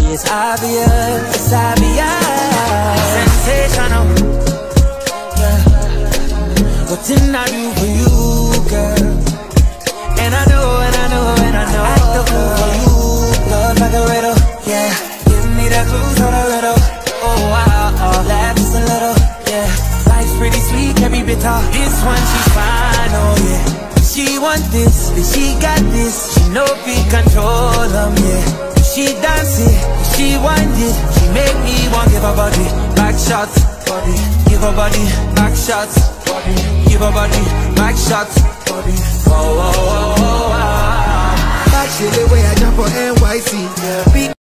It's obvious, it's obvious. Sensational. Yeah. What didn't I do for you, girl? And I know, and I know, and I know. Act the fool for you, love like a riddle. Yeah, give me the clues for the riddle. Oh wow, laugh just a little. Yeah, life's pretty sweet, can be bitter. This one she's fine, oh yeah. She want this, but she got this. She know we control them, yeah. She dance it, she wind it. She make me want give her body back shots, body. Give her body back shots, body. Give her body back shots, body. Whoa, whoa, whoa, whoa, whoa. Back shit the way I jump on NYC. Yeah.